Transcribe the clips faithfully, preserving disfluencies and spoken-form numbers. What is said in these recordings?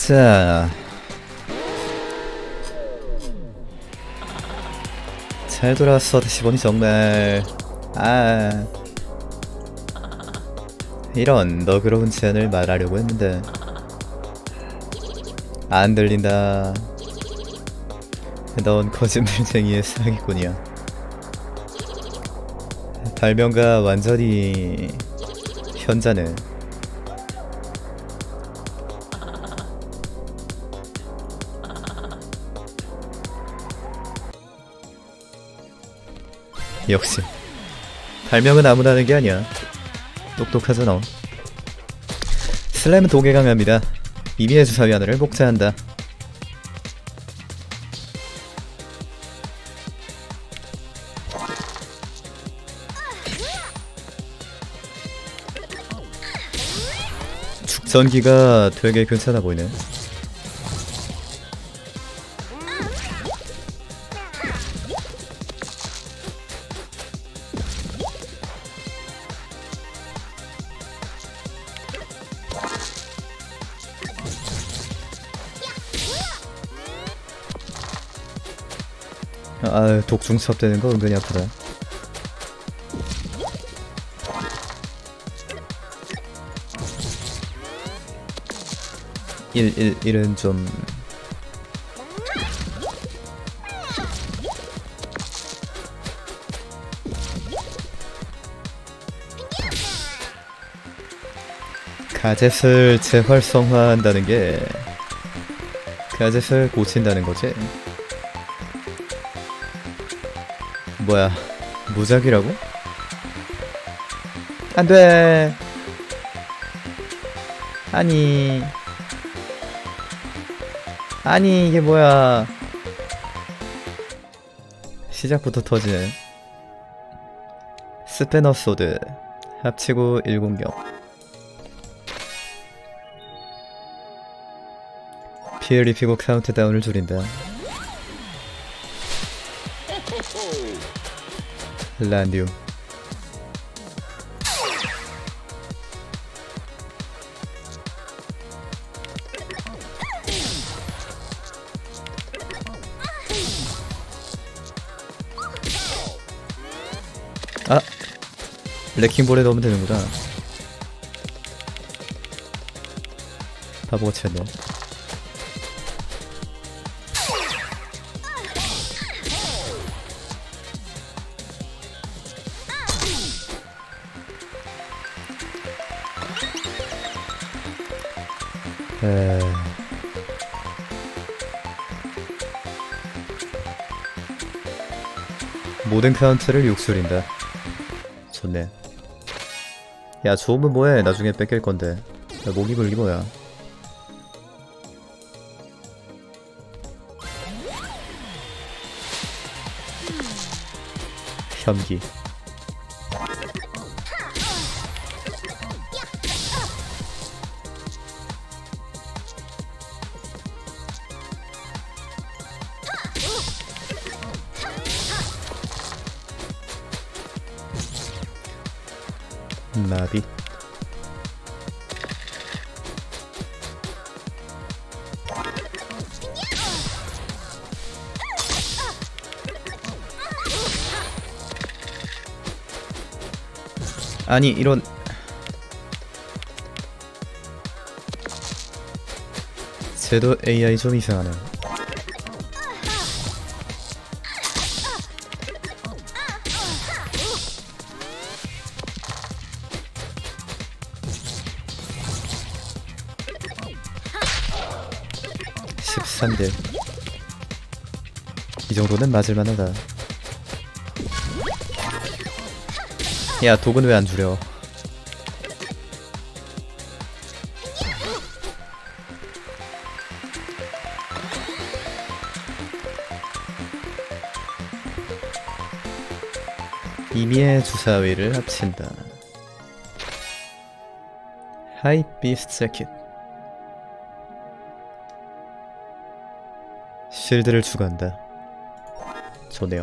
자, 잘 돌아왔어. 다시 보니 정말. 아, 이런 너그러운 제안을 말하려고 했는데 안 들린다. 넌 거짓말쟁이의 사기꾼이야. 발명가 완전히 현자네. 역시 발명은 아무나 하는 게 아니야. 똑똑하잖아. 슬라임은 독에 강합니다. 이미의 주사위 하나를 복제한다. 축전기가 되게 괜찮아 보이네. 아, 독중 수업되는 거 은근히 아프다. 일, 일, 일은 좀... 가젯을 재활성화한다는 게 가젯을 고친다는 거지? 뭐야, 무작위라고? 안 돼! 아니... 아니, 이게 뭐야. 시작부터 터지네. 스패너 소드 합치고 일 공격. 피해를 입히고 카운트다운을 줄인다. 란디움. 아! 레킹볼에 넣으면 되는구나. 바보같이 했네. 에... 모든 카운트를 육술인다. 좋네. 야, 좋으면 뭐해. 나중에 뺏길 건데. 야, 목이 굴기 뭐야. 현기. 나비. 아니, 이런. 쟤도 에이아이 좀 이상하네. 십삼 대. 이 정도는 맞을만하다. 야, 독은 왜 안 줄여? 이미의 주사위를 합친다. 하이 비스트 재킷. 실드를 추가한다. 좋네요.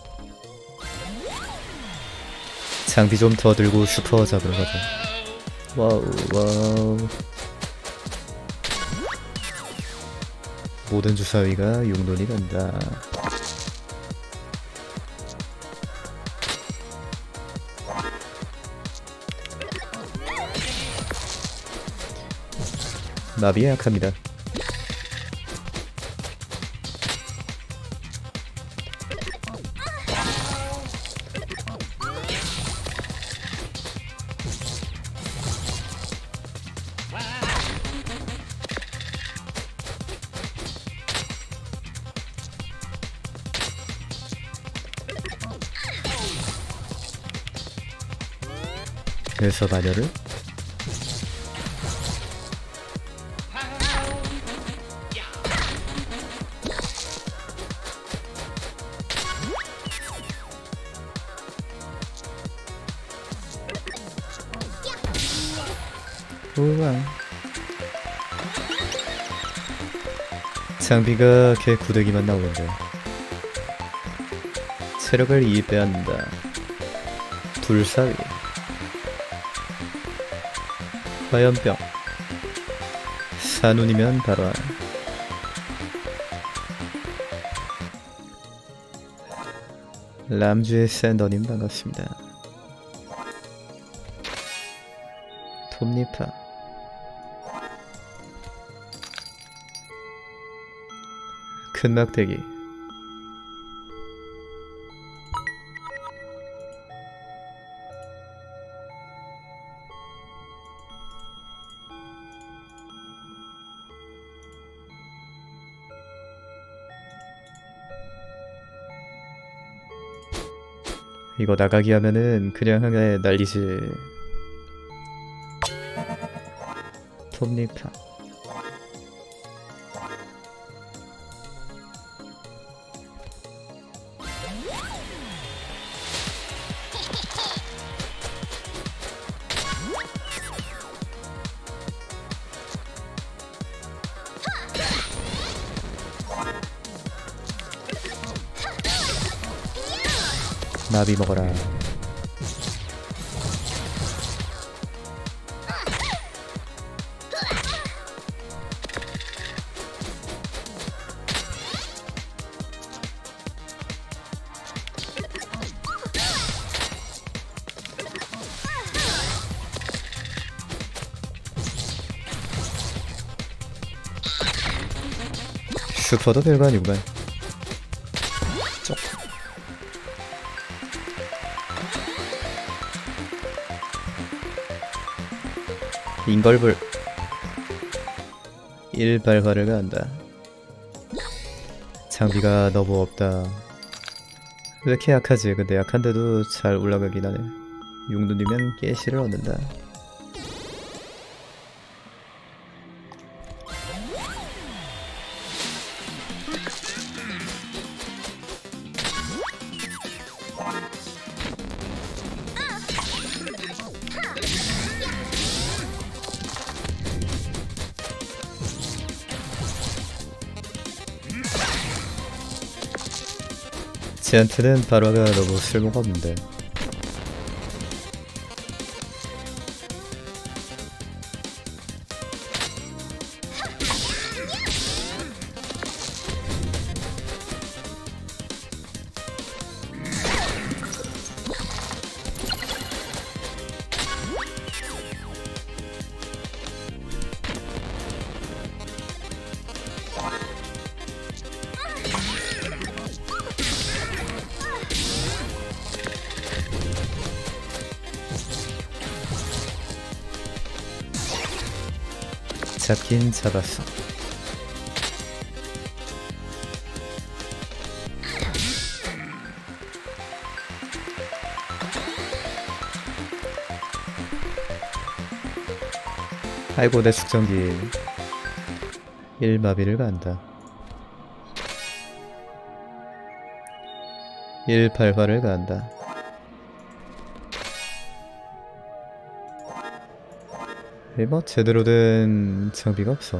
장비 좀 더 들고 슈퍼 잡으러 가자. 와우 와우. 모든 주사위가 용돈이 된다. 나비에 약합니다. 그래서 마녀를 우와. 장비가 개 구데기만 나오는데 체력을 이 빼앗는다. 둘사위, 화염병, 산운이면 발화. 람주의 샌더님 반갑습니다. 톱니파, 큰 막대기, 이거 나가기 하면은 그냥 하게 날리지. 톱니파, 나비 먹어라. 슈퍼도 별거 아니구만. 쪽. 인걸불 일발화를 가한다. 장비가 너무 없다. 왜 이렇게 약하지? 근데 약한데도 잘 올라가긴 하네. 용돈이면 깨시를 얻는다. 쟤한테는 발화가 너무 쓸모가 없는데. 잡긴 잡았어. 아이고 내 숙성기. 일마비를 간다. 일발화를 간다. 뭐 제대로 된 장비가 없어.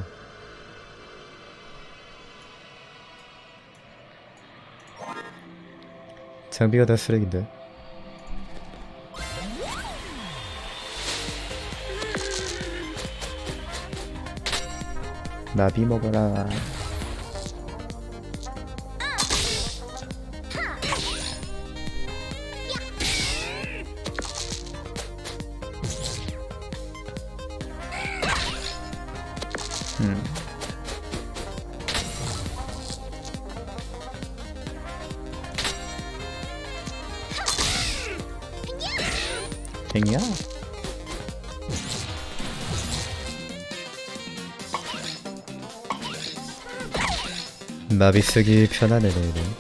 장비가 다 쓰레기인데. 나비 먹어라. 음. 댕이야? 나비 쓰기 편하네, 얘는.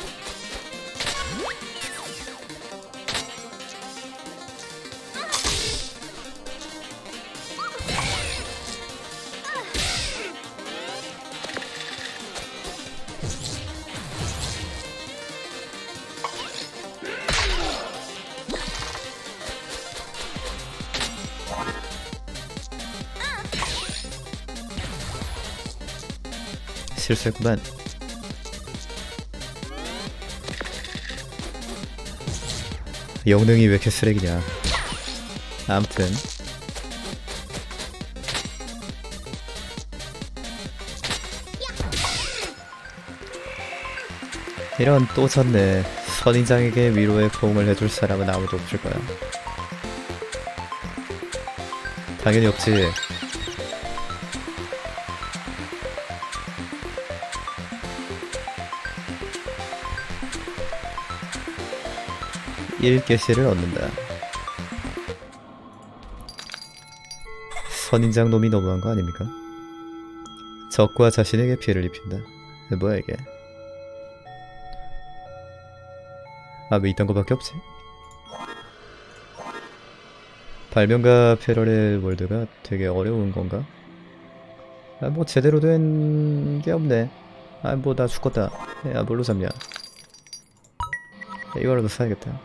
실수했구만. 영능이 왜 이렇게 쓰레기냐. 아무튼 이런 또 졌네. 선인장에게 위로의 포옹을 해줄 사람은 아무도 없을 거야. 당연히 없지. 일 개시를 얻는다. 선인장 놈이 너무한 거 아닙니까? 적과 자신에게 피해를 입힌다. 뭐야 이게? 아, 왜 이딴 거밖에 없지? 발명가 패러렐 월드가 되게 어려운 건가? 아, 뭐 제대로 된 게 없네. 아, 뭐 나 죽겠다. 야, 뭘로 잡냐? 이거라도 사야겠다.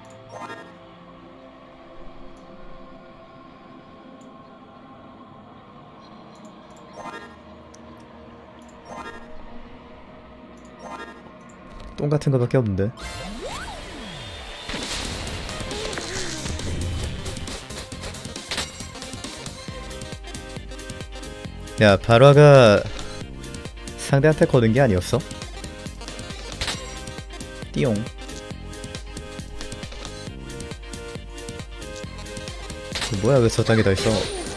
똥 같은 거밖에 없는데. 야, 발화가 상대한테 거는 게 아니었어? 띠용. 뭐야, 왜 저 땅에 다 있어?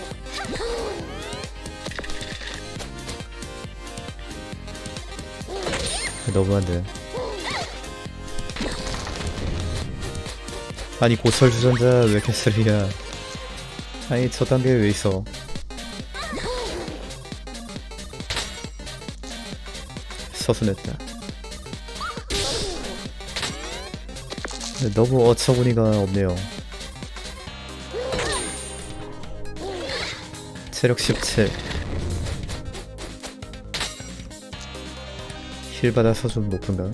너무한데. 아니, 고철 주전자 왜 이렇게 쓰리야? 아니, 저 단계에 왜 있어? 서순했다. 너무 어처구니가 없네요. 체력 십칠. 힐 받아서 좀 높은가?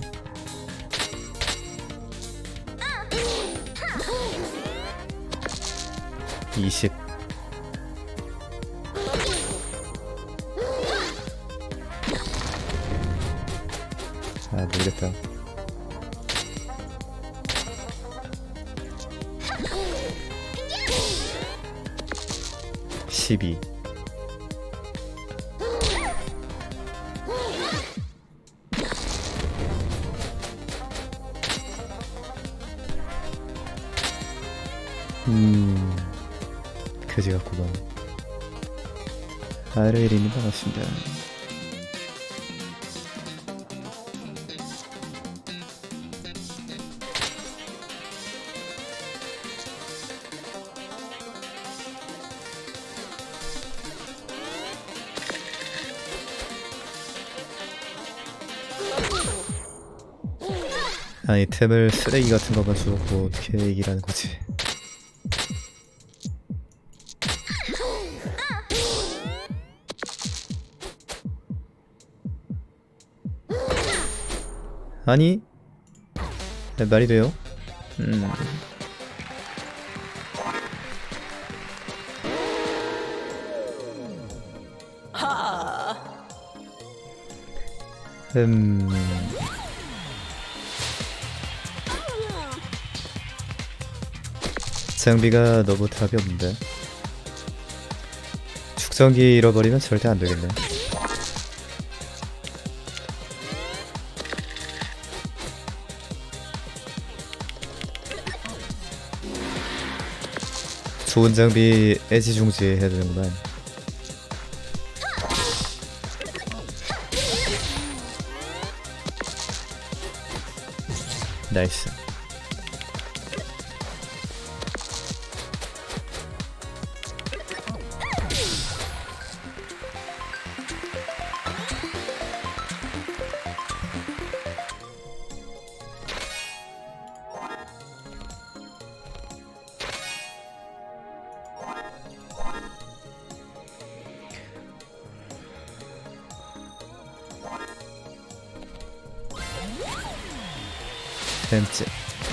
이십. 아, 모르겠다. 십이. 음... 그지 같구만. 아르엘이님 반갑습니다. 아니, 템을 쓰레기 같은 거만 주고 어떻게 이기라는 거지? 아니, 네, 말이 돼요? 음. 음. 장비가 너무 답이 없는데. 축전기 잃어버리면 절대 안 되겠네. 좋은 장비 애지중지 해야 되는구만. 나이스. 뱀째.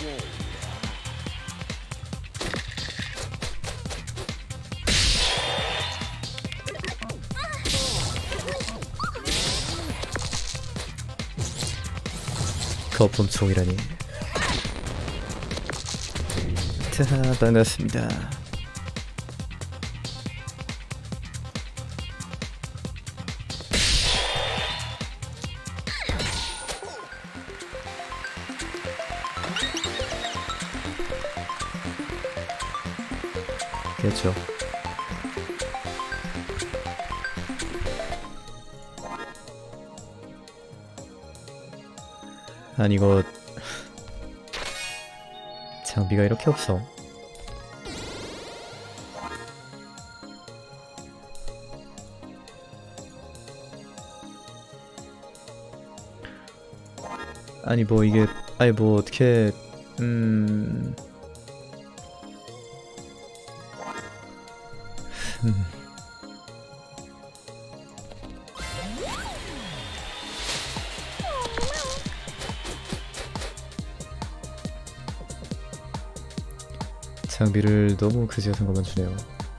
거품총이라니. 자, 반갑습니다. 그렇죠. 아니 이거 장비가 이렇게 없어. 아니 뭐 이게 아니 뭐 어떻게 음... 음... 장비를 너무 그지 같은 것만 주네요.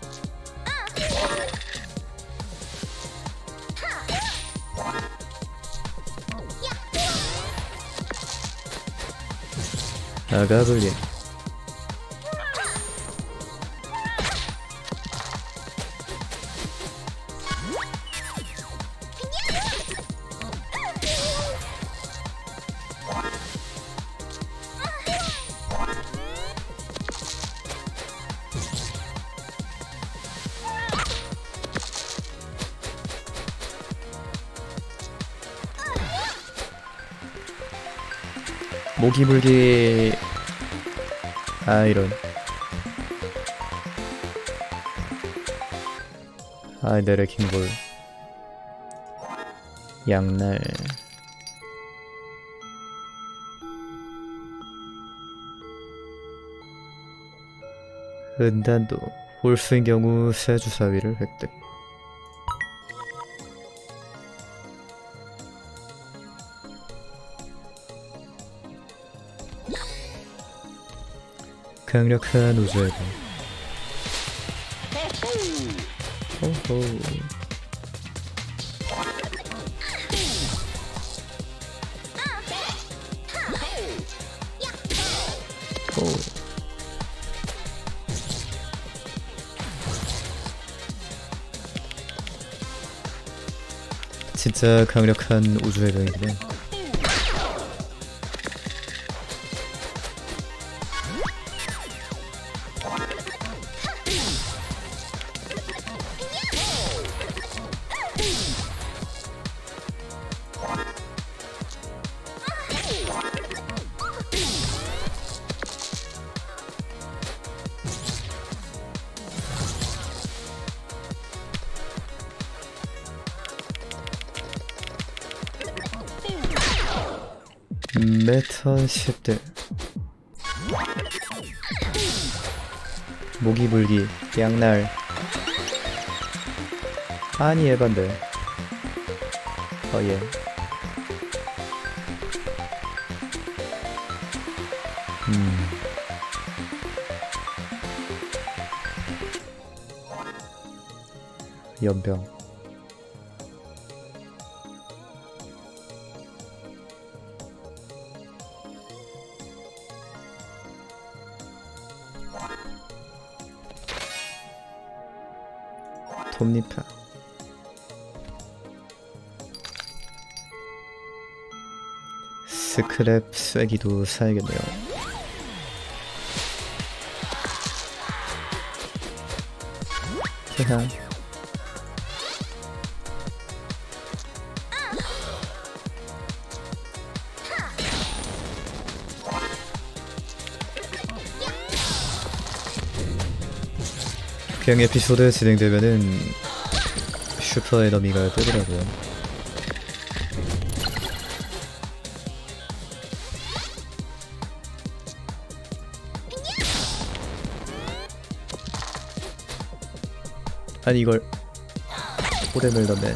아가블린. 모기불기. 아 이런. 아 내 레킹볼. 양날. 은단도. 홀수인 경우 새 주사위를 획득. 강력한 우주의 공. 호호. 호. 진짜 강력한 우주의 병이구나. 메턴 십들. 모기불기. 양날. 아니 에반데. 어예. 음. 연병. 톱니파. 스크랩 쐐기도 사야겠네요. 흐흐. 그냥 에피소드 진행되면은 슈퍼 에너미가 뜨더라고요. 아니 이걸 오랜을 넣네.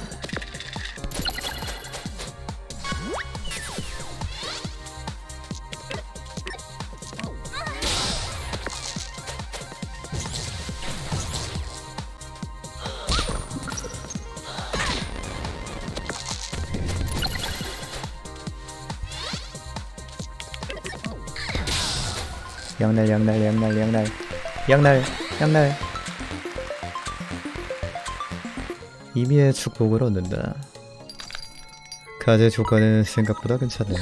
양날 양날 양날 양날 양날 양날. 이미의 축복을 얻는다. 가제 조건은 생각보다 괜찮네.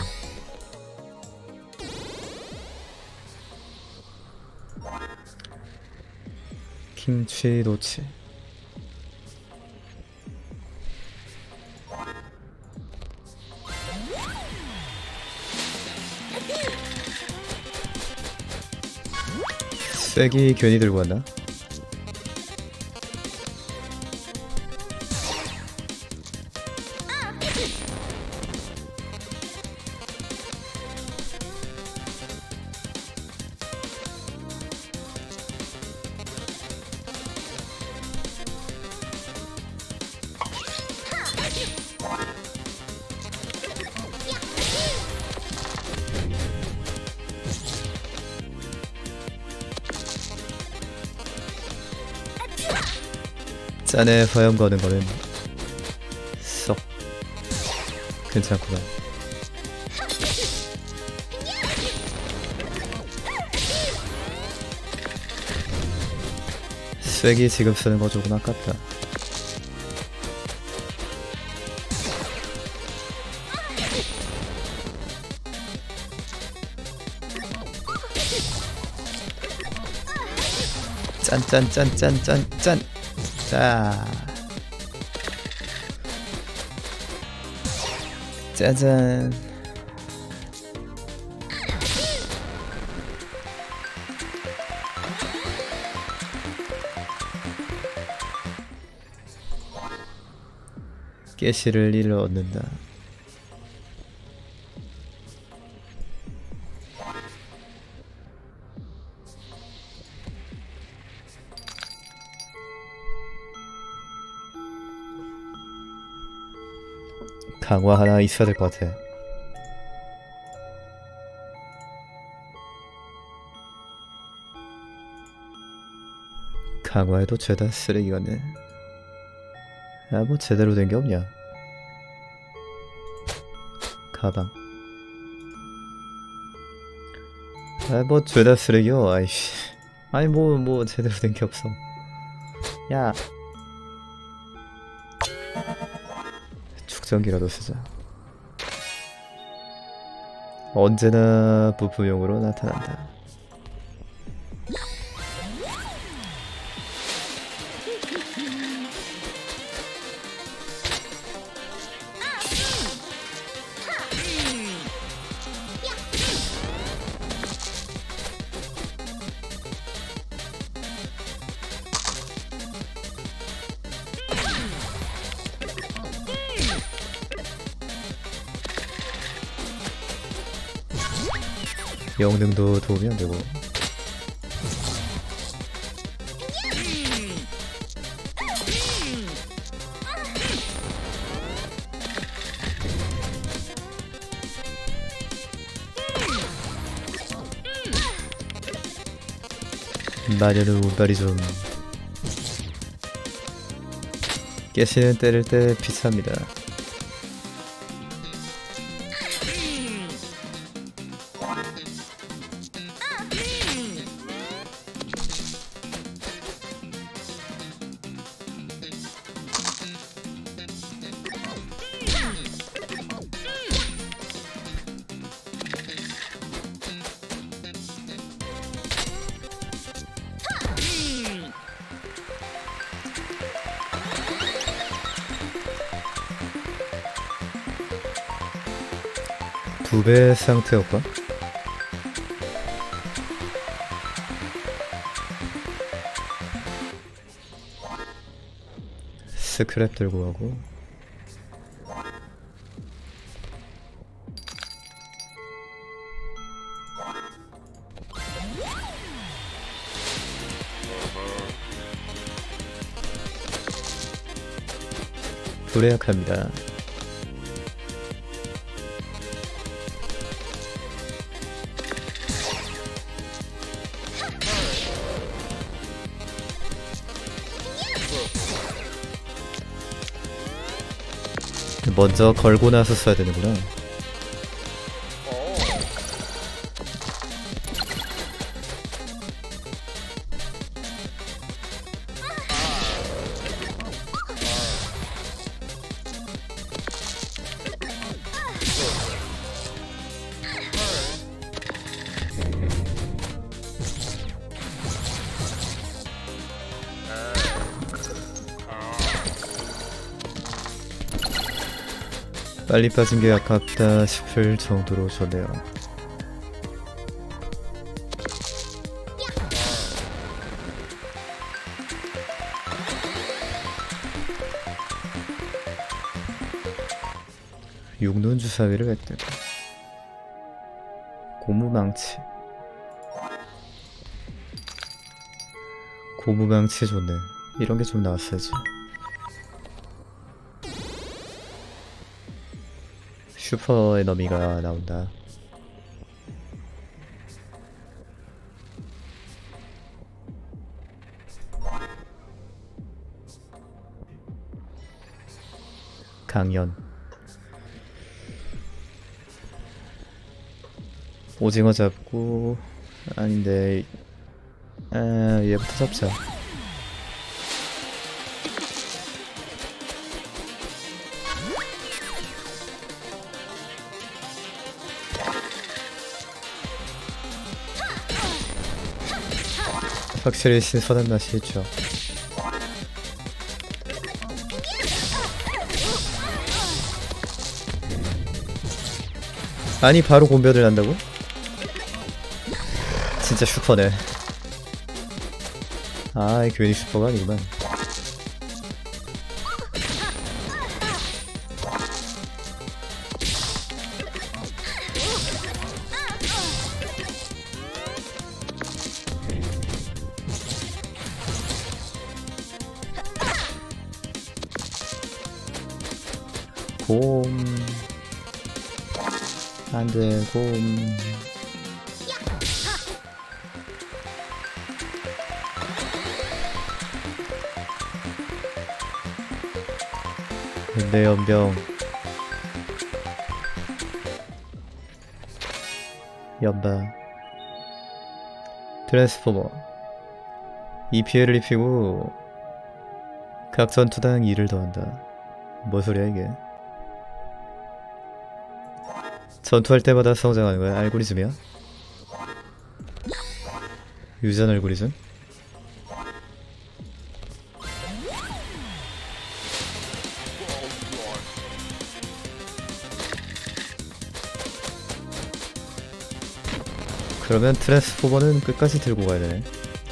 김치 노치. 쐐기 괜히 들고 왔나? 짠에 화염 거는 거는 썩 괜찮구나. 쐐기 지금 쓰는 거 조금 아깝다. 짠짠짠짠짠짠. 자, 짜잔. 깨시를 일을 얻는다. 강화 하나 있어야 될 것 같아. 강화해도 죄다 쓰레기 같네. 아, 뭐 제대로 된 게 없냐. 가방. 아, 뭐 죄다 쓰레기요. 아이씨. 아니 뭐 뭐 제대로 된 게 없어. 야. 축전기라도 쓰자. 언제나 부부용으로 나타난다. 영능도 도움이 안 되고. 마녀는 운빨이 좀. 깨시는 때릴 때 비쌉니다. 두 배 상태 효과? 스크랩 들고 가고 불에 약합니다. 먼저 걸고 나서 써야 되는구나. 빨리 빠진 게 아깝다 싶을 정도로 좋네요. 육눈 주사위를 획득. 고무망치. 고무망치 좋네. 이런 게 좀 나왔어야지. 슈퍼 에너미가 나온다. 강연. 오징어 잡고 아닌데 아 얘부터 잡자. 확실히 신선한 맛이 있죠. 아니 바로 공변을 한다고? 진짜 슈퍼네. 아 괜히 슈퍼가 아니구만. 곰 안돼 곰. 내 연병 연바 트랜스포머 이 피해를 입히고 각 전투당 이를 더한다. 뭐 소리야 이게. 전투할 때마다 성장하는 거야? 알고리즘이야? 유전 알고리즘? 그러면 트랜스포머는 끝까지 들고 가야 되네.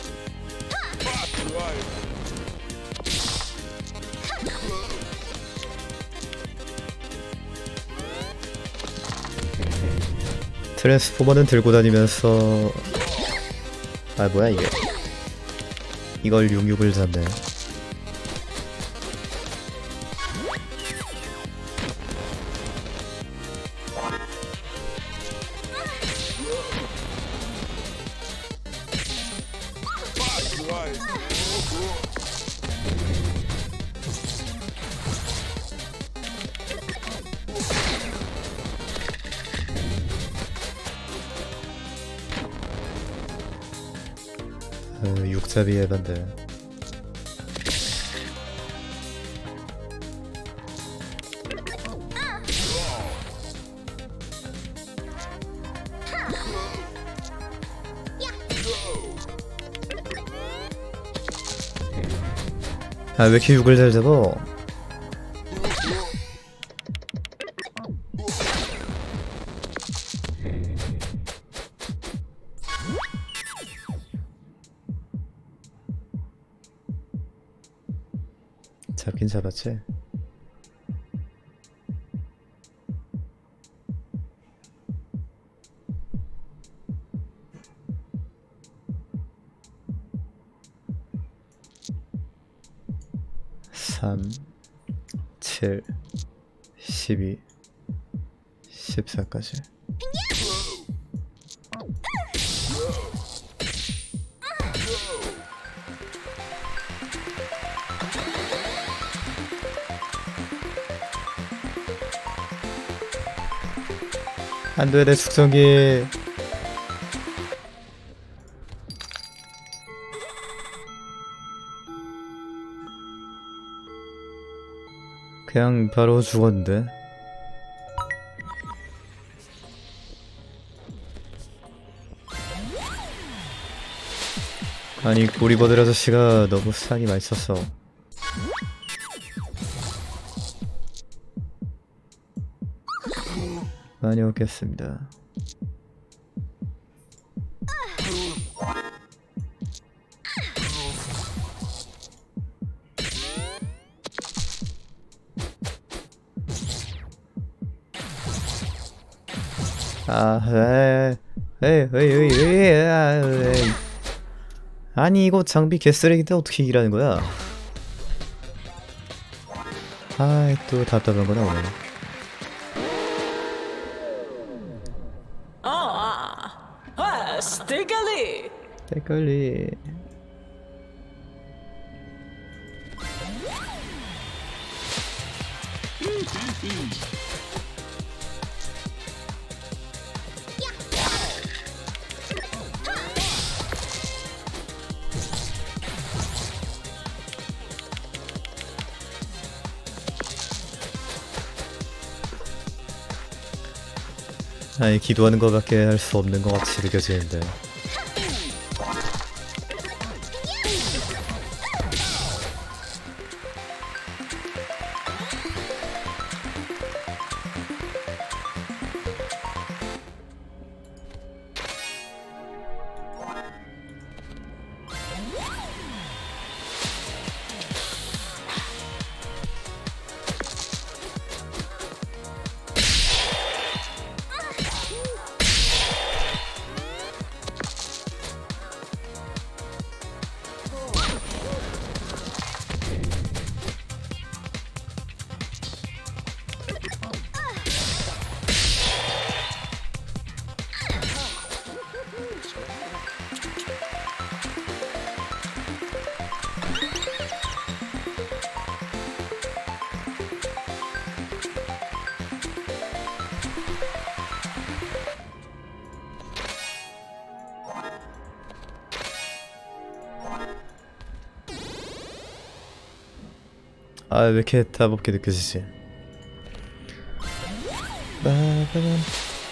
트랜스포머는 들고 다니면서 아 뭐야 이게. 이걸 육육을 잡네. 어, 육잡이 에반데. 아 왜 이렇게 육을 잘 잡어? 잡긴 잡았지. 삼, 칠, 십이, 십사까지. 안돼, 내 숙성기. 그냥 바로 죽었는데. 아니, 고리버들 아저씨가 너무 스타일이 맛있었어. 많이 먹겠습니다. 아, 에이, 에이, 에이, 에이, 에이, 에이. 아니, 이거 장비 개쓰레기인데 어떻게 이기라는 거야? 아이, 또 답답한 거 나오네. 아, 아, 스티글리. 댓글리. 아니, 기도하는 것밖에 할 수 없는 것 같이 느껴지는데. 아, 왜 이렇게 답 없게 느껴지지? 빠바밤.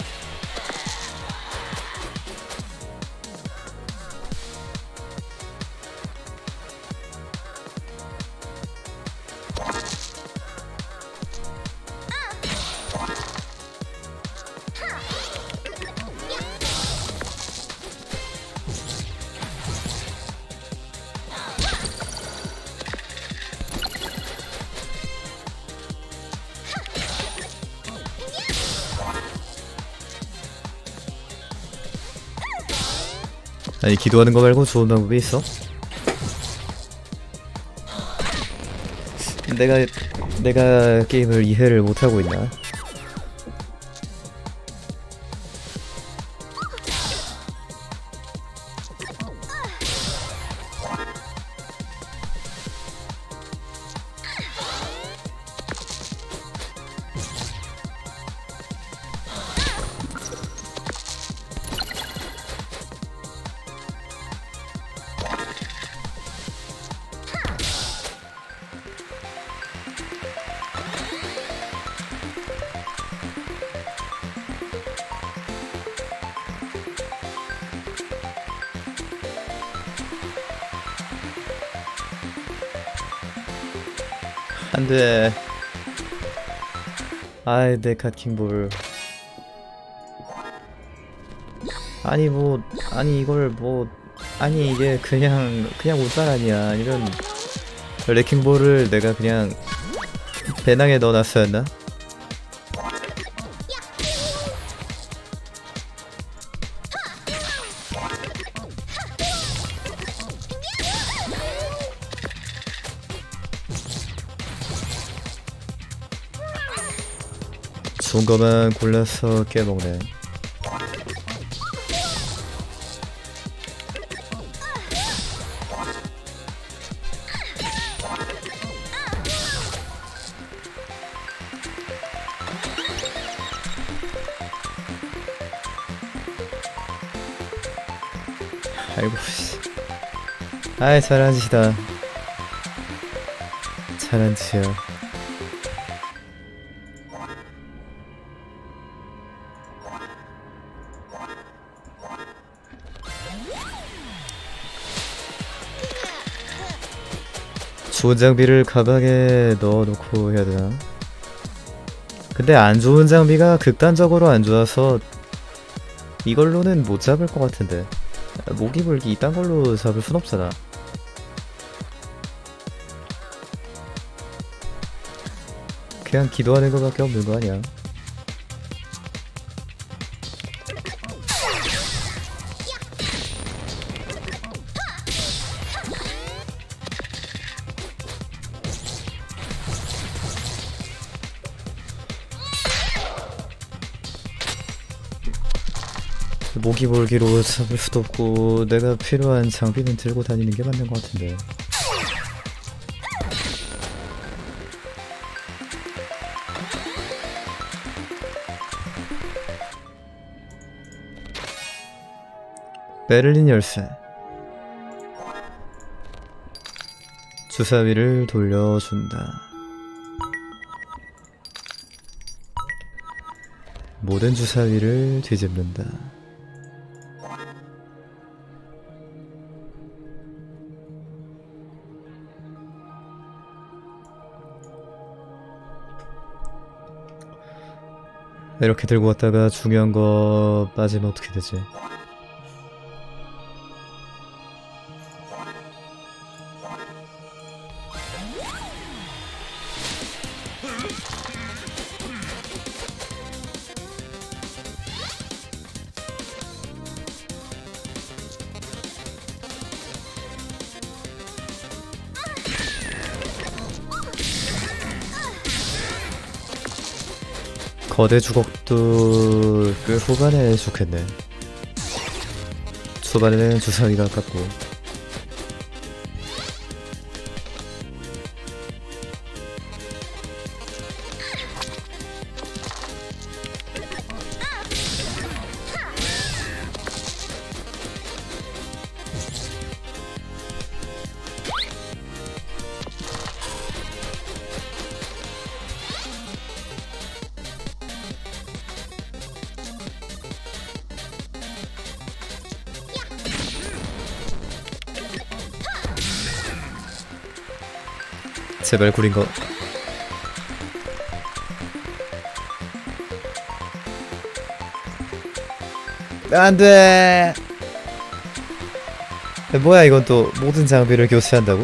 아니, 기도하는 거 말고 좋은 방법이 있어? 내가 내가 게임을 이해를 못하고 있나? 안돼. 아이, 내 갓킹볼. 아니 뭐 아니 이걸 뭐 아니 이게 그냥 그냥 운빨 아니야. 이런 레킹볼을 내가 그냥 배낭에 넣어놨어였나? 좋은 거만 골라서 깨먹네. 아이고 씨. 아이 잘한 짓이다. 잘한 짓이야. 좋은 장비를 가방에 넣어놓고 해야 되나? 근데 안 좋은 장비가 극단적으로 안 좋아서 이걸로는 못 잡을 것 같은데. 모기 불기 이딴 걸로 잡을 순 없잖아. 그냥 기도하는 것밖에 없는 거 아니야. 모기몰기로 잡을 수도 없고 내가 필요한 장비는 들고 다니는 게 맞는 것 같은데. 베를린 열쇠. 주사위를 돌려준다. 모든 주사위를 뒤집는다. 이렇게 들고 왔다가 중요한 거 빠지면 어떻게 되지? 거대 주걱도 꽤 후반에 좋겠네. 초반에는 주사위가 아깝고. 제발 구린 거. 안돼. 뭐야 이건 또 모든 장비를 교체한다고?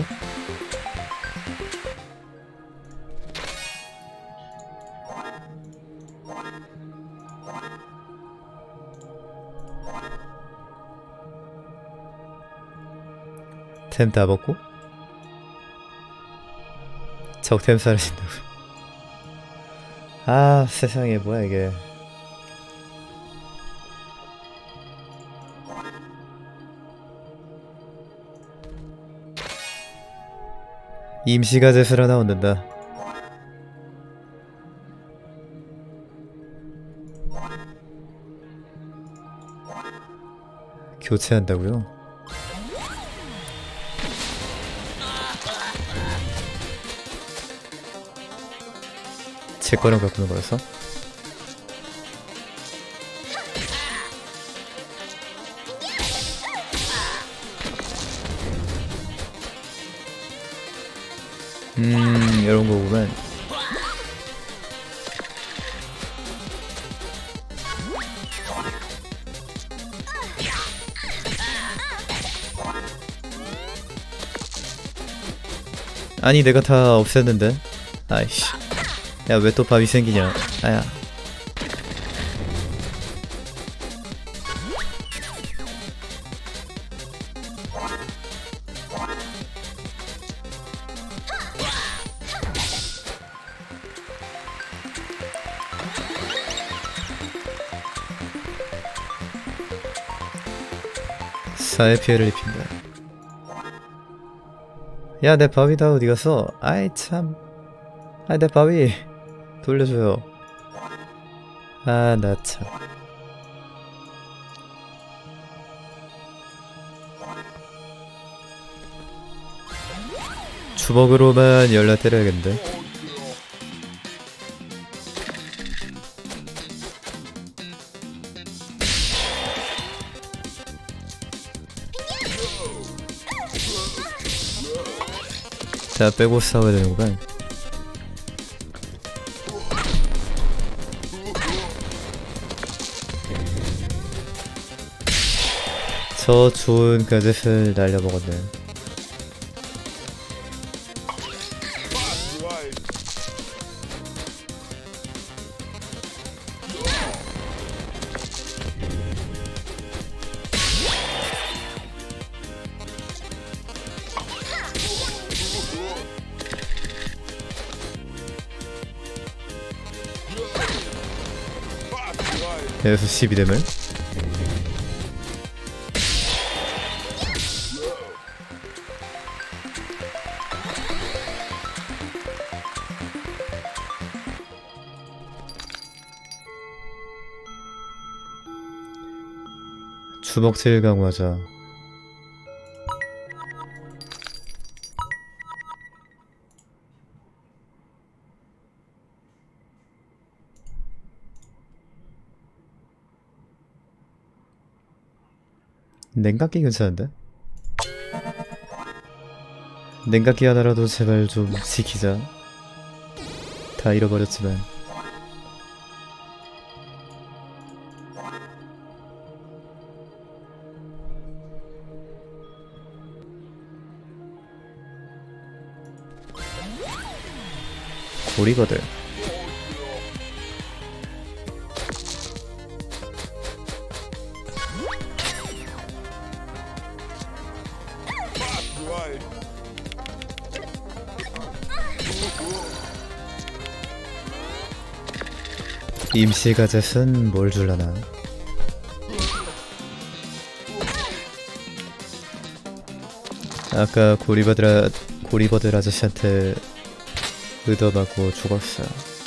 템 다 먹고? 적템 사라진다고. 아 세상에 뭐야 이게. 임시가젯을 하나 얻는다. 교체한다고요? 제 거랑 바꾸는 거였어? 음, 이런 거구만. 아니, 내가 다 없앴는데. 아이씨. 야, 왜 또 밥이 생기냐. 아야. 사회 피해를 입힌다. 야, 내 바위 다 어디 갔어? 아이 참. 아이, 내 바위 돌려줘요. 아, 나 참. 주먹으로만 연락 때려야겠는데. 자, 빼고 싸워야 되는구만. 저 좋은 가젯을 날려먹었네. 여기서 십이 되면 주먹질 강화자. 냉각기 괜찮은데? 냉각기 하나라도 제발 좀 지키자. 다 잃어버렸지만. 고리버들. 임시 가젯은 뭘 줄라나? 아까 고리버들, 고리버들 아저씨한테 의도받고 죽었어.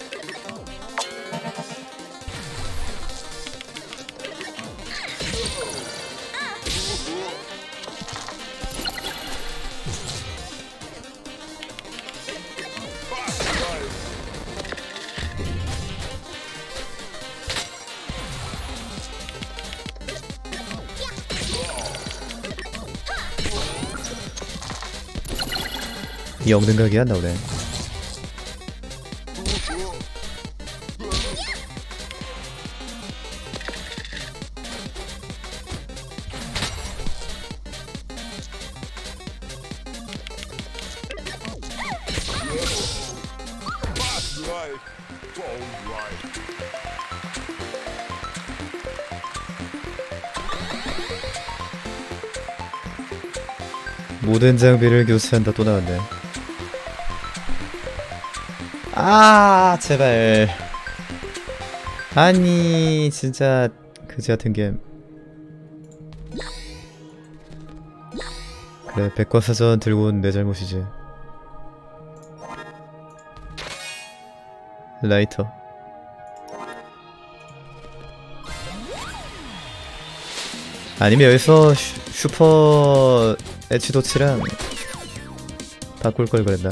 영능각이 안 나오네. 모든 장비를 교체한다. 또 나왔네. 아, 제발. 아니, 진짜 그지 같은 게임. 그래, 백과사전 들고 온 내 잘못이지. 라이터. 아니면 여기서 슈, 슈퍼 에치도치랑 바꿀 걸 그랬나?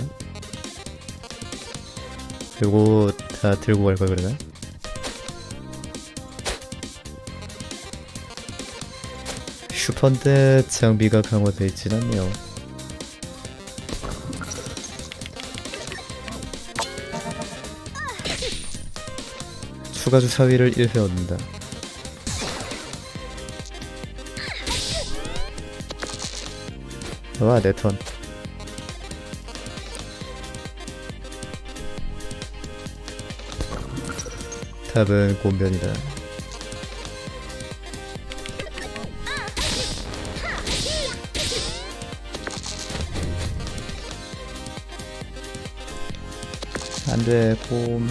그리고 다 들고 갈 걸 그랬나? 슈퍼인데 장비가 강화되어 있진 않네요. 추가 주사위를 일 회 얻는다. 와, 내 턴. 답은 곤변이다. 안돼 곰.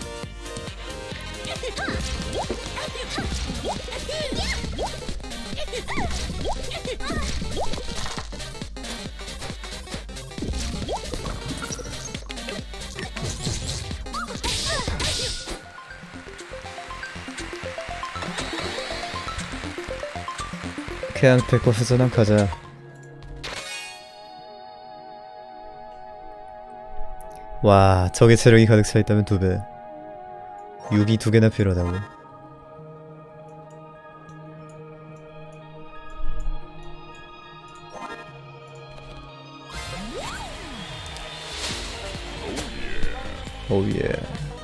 그냥 데리고 수전함 가자. 와, 저게 체력이 가득 차 있다면 두 배. 육이 두 개나 필요하다고. 오예.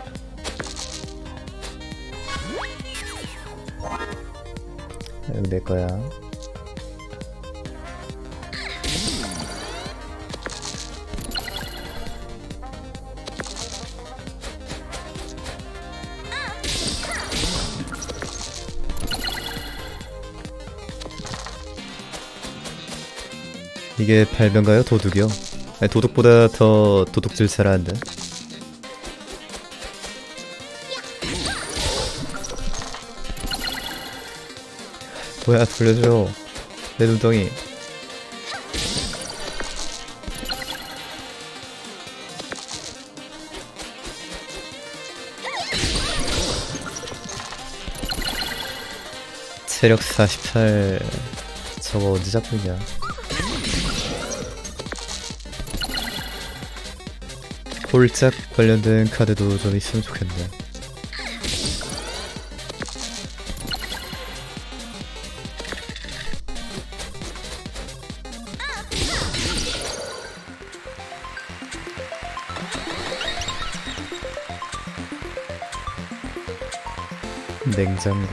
여기 내 거야. 이게 발명가요? 도둑이요? 아니, 도둑보다 더 도둑질 잘하는데. 뭐야, 돌려줘. 내 눈덩이. 체력 사십팔. 저거 언제 잡고 있냐? 홀짝 관련된 카드도 좀 있으면 좋겠네. 냉장고.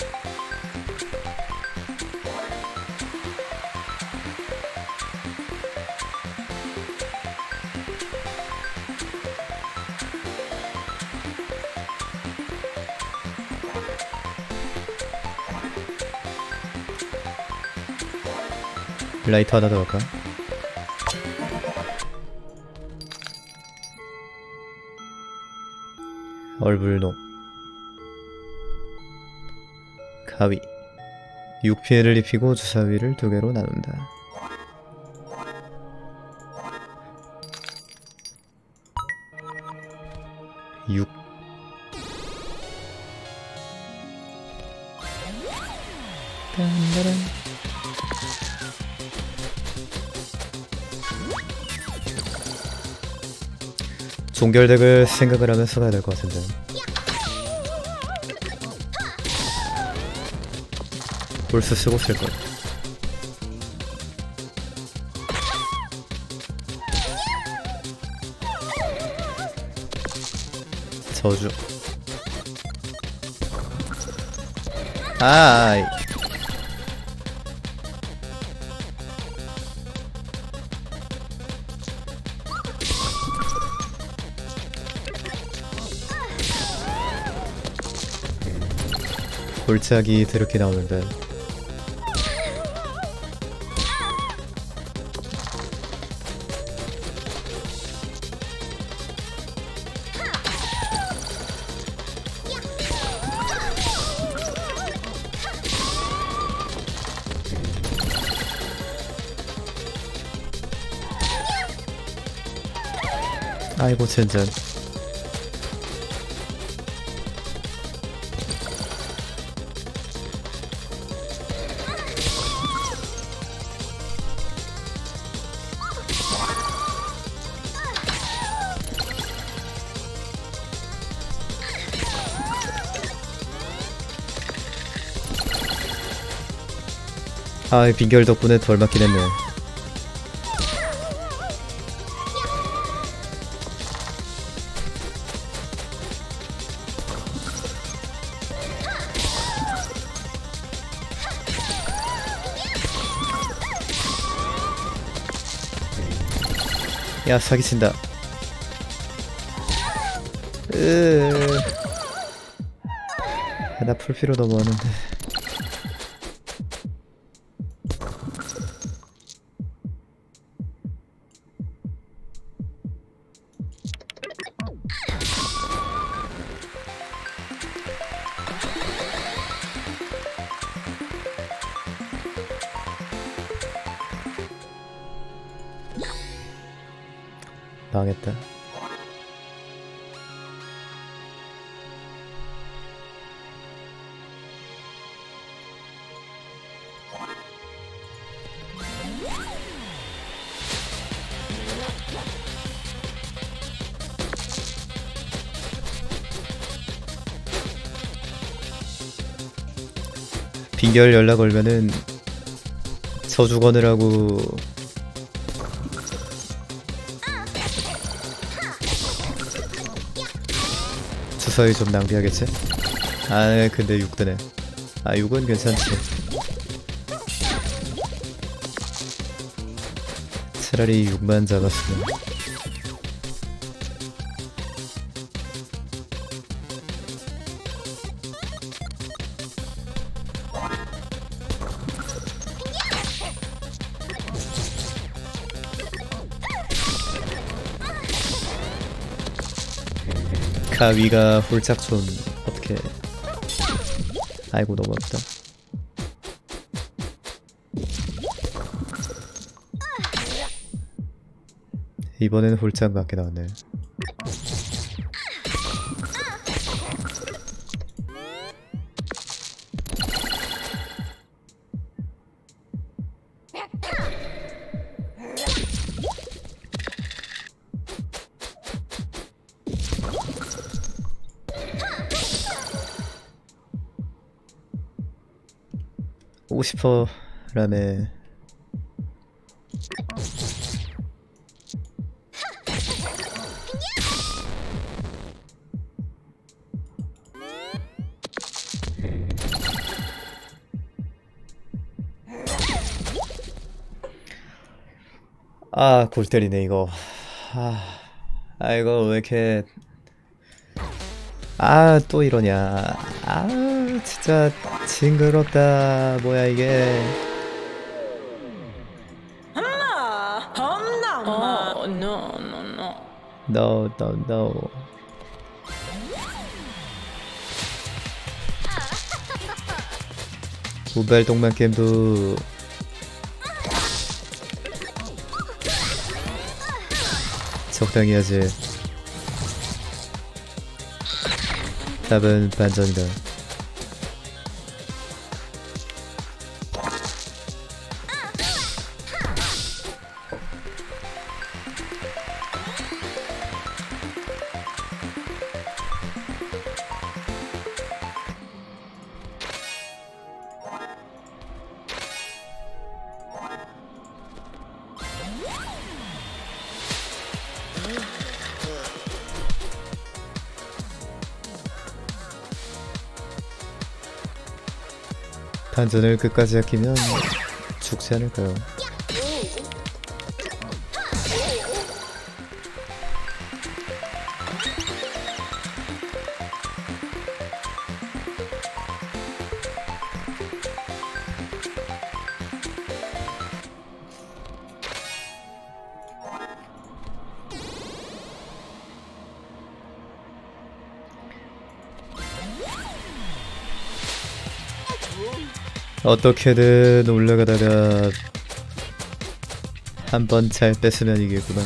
라이터 하나 더 할까? 얼불노. 가위. 육 피해를 입히고 주사위를 두 개로 나눈다. 육. 종결덱을 생각을 하면서 가야 될 것 같은데. 볼스 쓰고 쓸걸. 저주. 아이. 골짜기 드럽게 나오는데. 아이고 젠장. 아, 빈결 덕분에 덜 맞긴 했네. 야, 사기친다. 으... 나 풀 필요도 많은데. 망했다. 빙결 연락 걸면은 저주 거느라고 주사위 좀 낭비하겠지? 아 근데 육 드네. 아 육은 괜찮지. 차라리 육만 잡았으면. 가위가 홀짝촌 어떻게? 아이고 너무 아프다. 이번엔 홀짝 맞게 나왔네. 오고 싶어 라며. 아 골 때리네 이거. 아, 아 이거 왜 이렇게 아 또 이러냐. 아 진짜 징그럽다. 뭐야 이게. 엄마, 엄마. Oh, no, no, no. No no no. 운발동만 게임도 적당히 하지. 답은 반전이다. 반전을 끝까지 아끼면 죽지 않을까요? 어떻게든 올라가다가 한 번 잘 뺐으면 이기구나.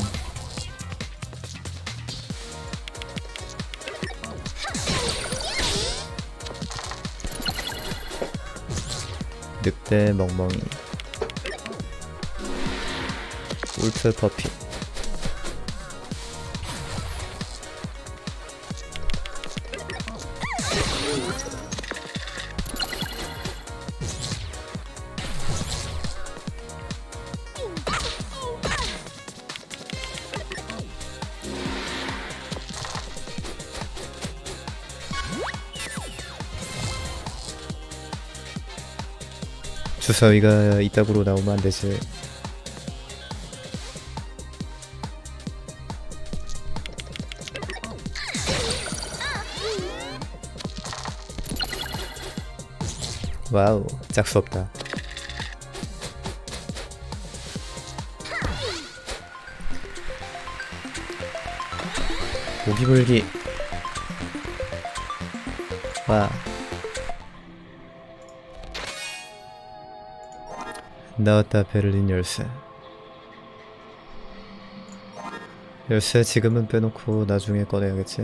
늑대 멍멍이 울프 퍼피. 주사위가 이따구로 나오면 안되지. 와우, 짝수없다. 모기불기. 와. 나왔다. 베를린 열쇠. 열쇠 지금은 빼놓고 나중에 꺼내야겠지.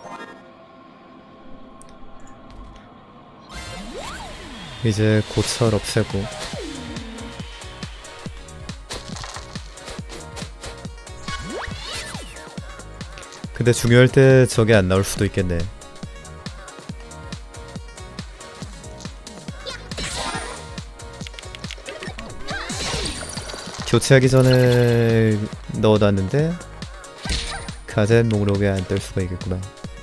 이제 고철 없애고. 근데 중요할 때 저게 안 나올 수도 있겠네. 교체하기 전에 넣어놨는데 가젠 목록에 안 뜰 수가 있겠구나.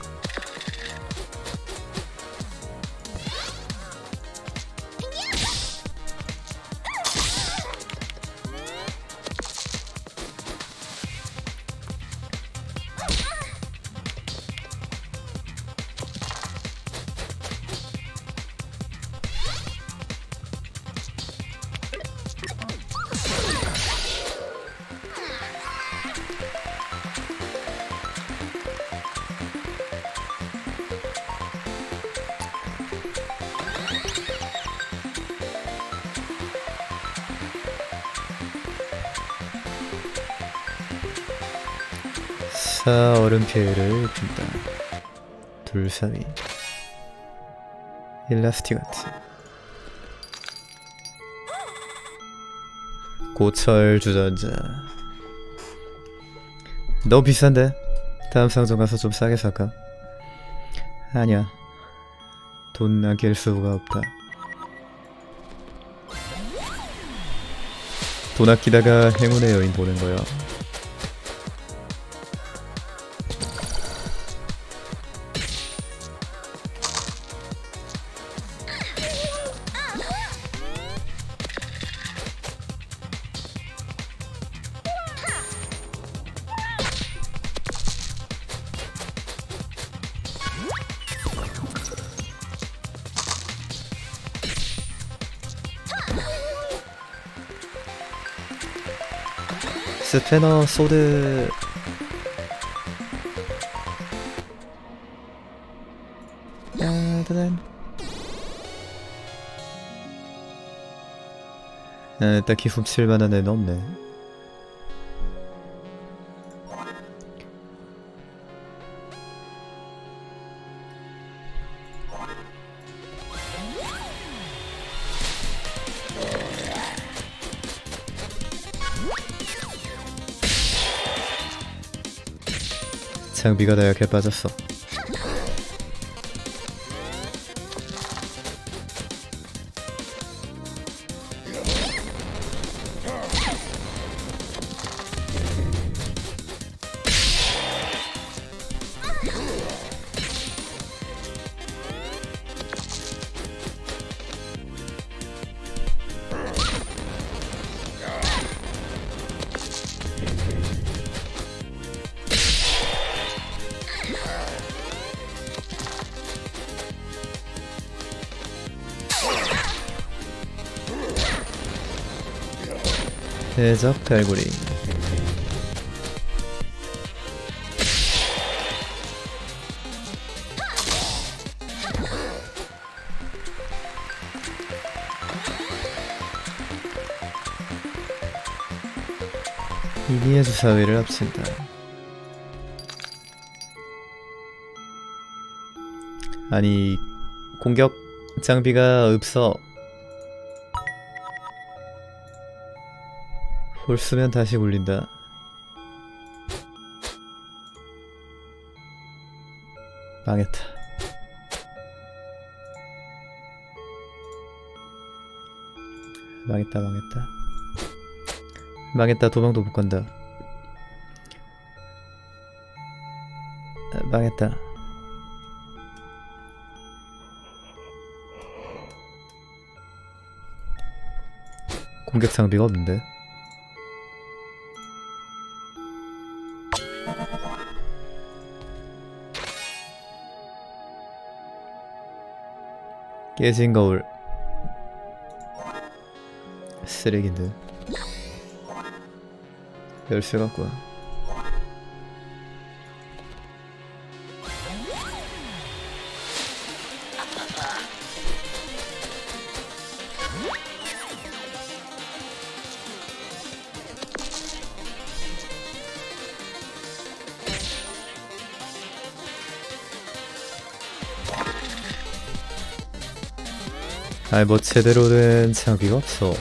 사 얼음 피해를 입힌다. 둘사위 일라스티가트 고철 주전자. 너무 비싼데? 다음 상점 가서 좀 싸게 살까? 아니야, 돈 아낄 수가 없다. 돈 아끼다가 행운의 여인 보는 거야. 스패너 소드. 야다단. 아, 딱히 훔칠 만한 애는 없네. 장비가 다 약해 빠졌어. 해적 갈고리. 이니의 주사위를 합친다. 아니, 공격 장비가 없어. 볼 쓰면 다시 굴린다. 망했다. 망했다 망했다 망했다. 도망도 못 간다. 아, 망했다. 공격 장비가 없는데. 깨진 거울. 쓰레기인데. 열쇠 갖고 와. 아이 뭐 제대로 된 장비가 없어.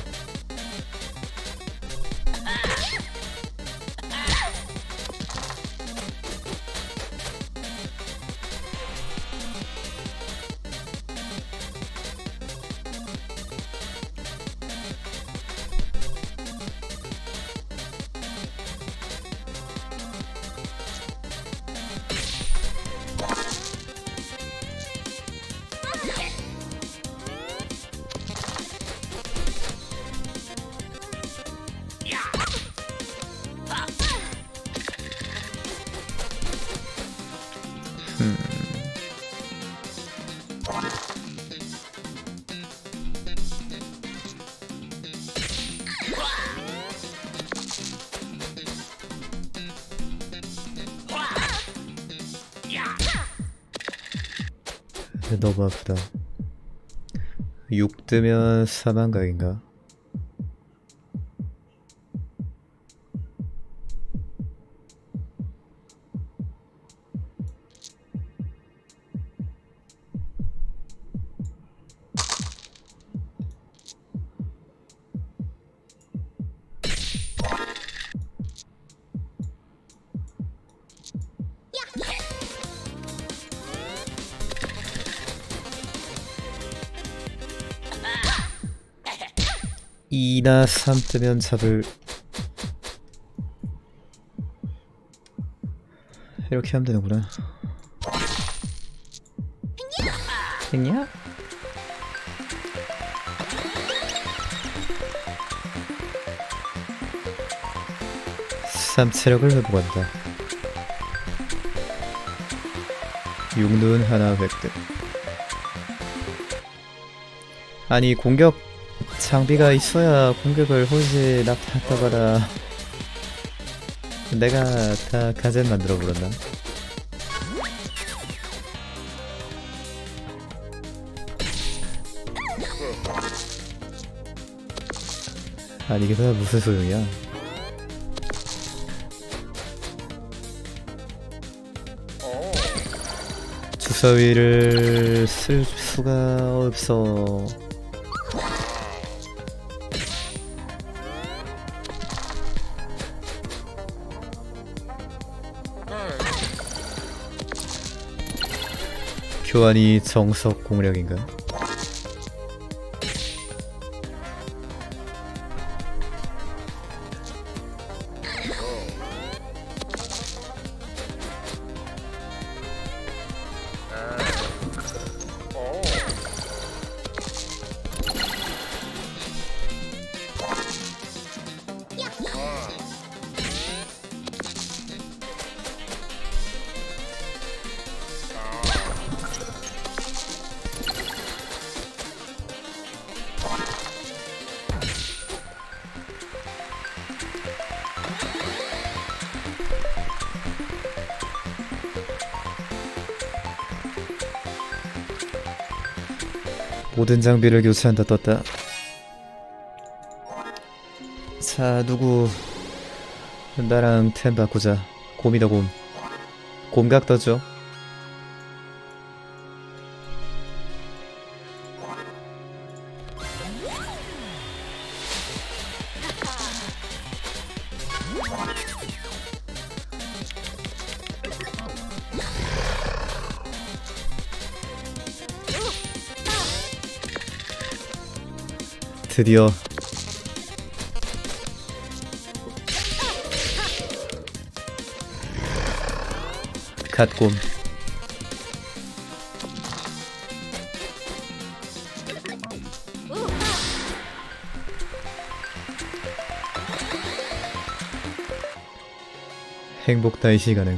너무 아프다. 육 뜨면 사망각인가? 이나 삼 뜨면 잡을. 이렇게 하면 되는구나. 했냐? 삼 체력을 회복한다. 육 눈 하나 획득. 아니 공격 장비가 있어야 공격을 홀지 납작하거라. 내가 다 가젠 만들어 버렸나? 아니 이게 다 무슨 소용이야? 주사위를 쓸 수가 없어. 교환이 정석 공략인가? 모든 장비를 교체한다 떴다. 자 누구 나랑 템 바꾸자. 곰이다 곰. 곰각 떠줘. 드디어 갓곰. 행복 다이시 가능.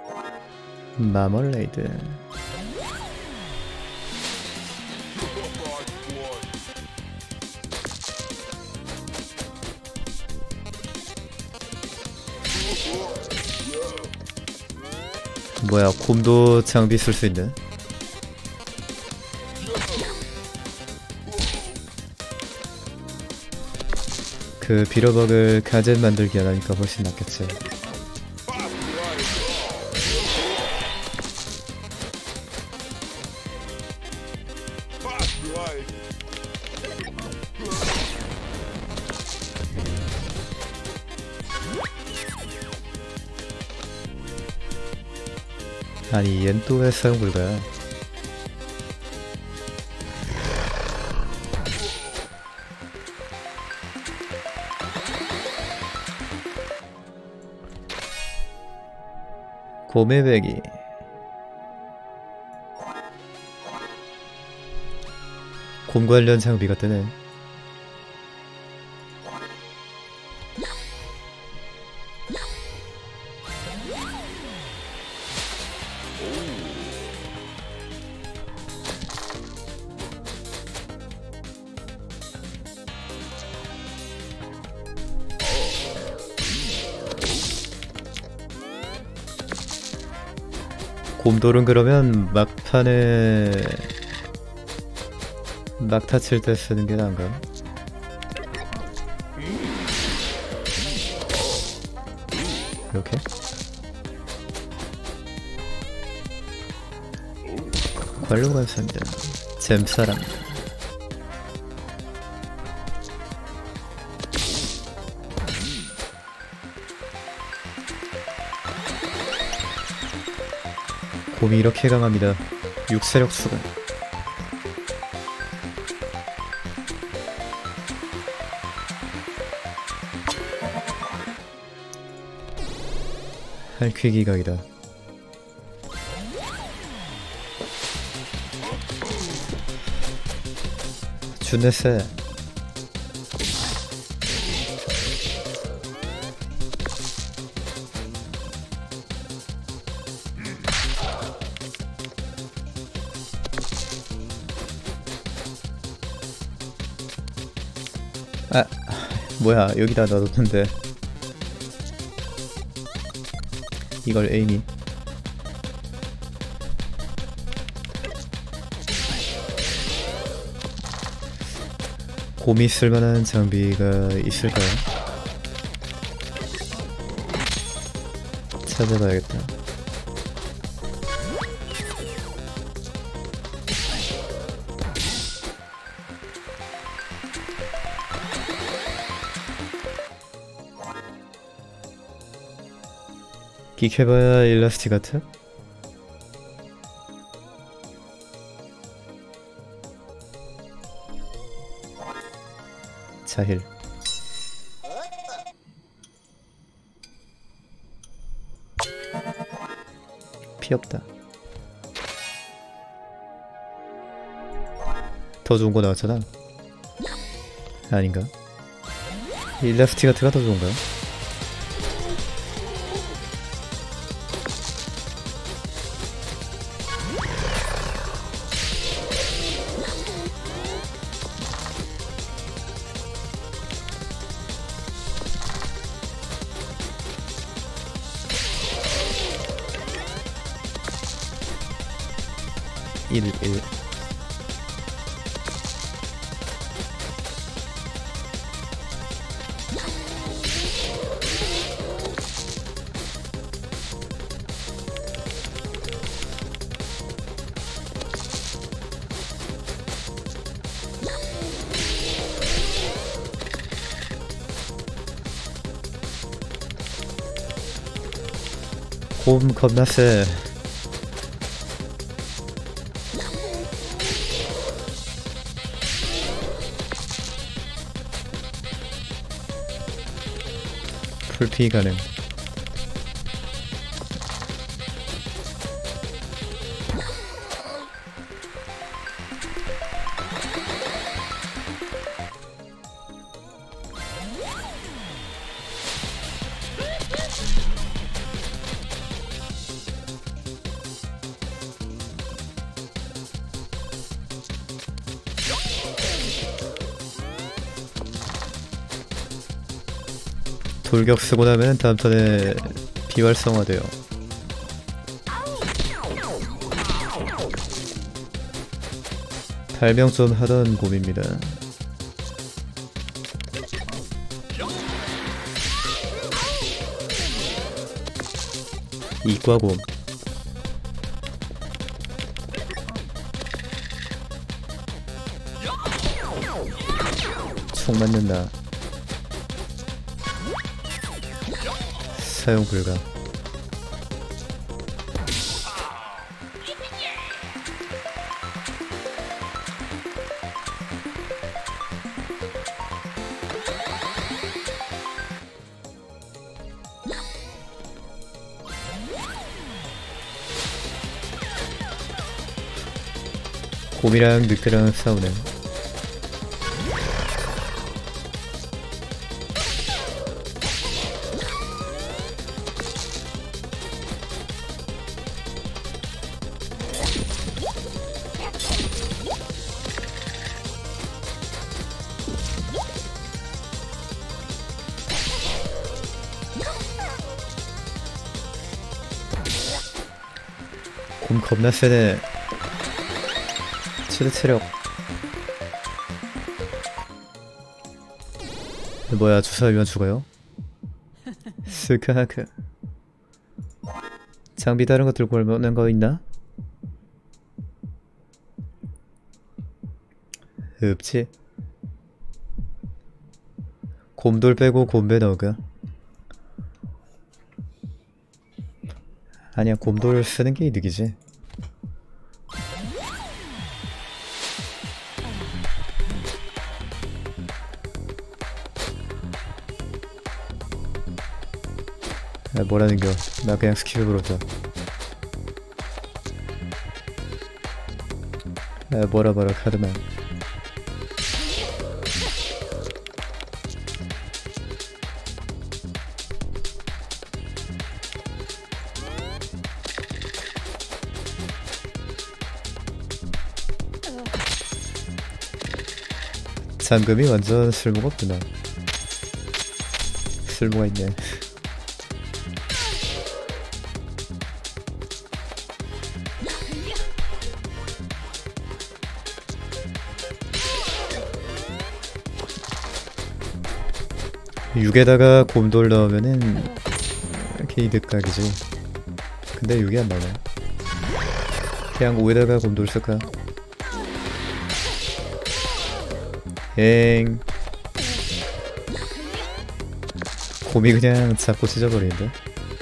마멀레이드. 뭐야, 곰도 장비 쓸 수 있네. 그 비러벅을 가젯 만들기 안 하니까 훨씬 낫겠지. 아니, 얜 또 왜 사용 불가야? 고매배기. 곰 관련 장비가 뜨네. 곰돌은 그러면 막판에 막타 칠 때 쓰는 게 나은가? 이렇게? 관로 감사합니다. 잼사람. 곰이 이렇게 강합니다. 육세력 수가. 할퀴기 각이다. 준네세. 아, 뭐야, 여기다 놔뒀는데 이걸 에이미. 곰이 쓸만한 장비가 있을까요? 찾아봐야겠다. 끽해봐야 일라스틱 같아? 자힐. 피 없다. 더 좋은 거 나왔잖아. 아닌가? 일라스티가트가 더 좋은가요? 일, 일. 곰 겁나 세. 풀피 가능. 돌격 쓰고 나면 다음 턴에 비활성화돼요. 발명 좀 하던 곰입니다. 이과곰. 총 맞는다. 사용 불가. 곰이랑 늑대랑 싸우네. 곰 겁나 세네. 최대 체력. 뭐야, 주사위만 죽어요? 스카하크. 장비 다른 거 들고 올만한 거 있나? 없지. 곰돌 빼고 곰배 넣어가. 아니야, 곰돌 쓰는 게 이득이지. 아, 뭐라는겨. 나 그냥 스킵을 부르자. 아, 뭐라 뭐라 카드만. 잠금이 완전 쓸모가 없구나. 쓸모가 있네. 육에다가 곰돌 넣으면은 개이득각이지. 근데 육이 안 나오네. 그냥 오에다가 곰돌 쓸까? 엥. 곰이 그냥 잡고 찢어버리는데?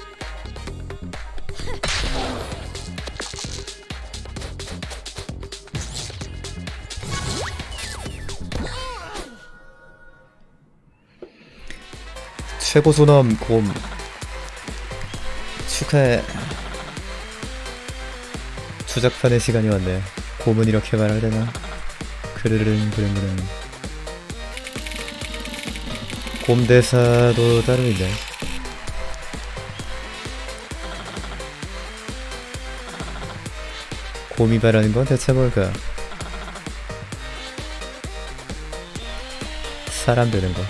최고 소놈 곰 축하해. 주작판의 시간이 왔네. 곰은 이렇게 말할 되나? 그르릉 그릉그릉. 곰 대사도 따로 있네. 곰이 말하는 건 대체 뭘까? 사람 되는 거.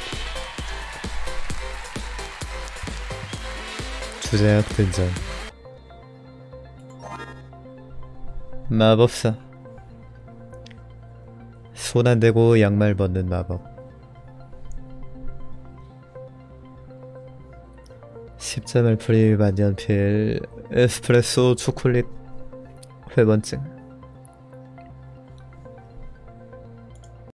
주제약 등장. 마법사. 손 안 대고 양말 벗는 마법. 십자말풀이 만년필 에스프레소 초콜릿 회번증.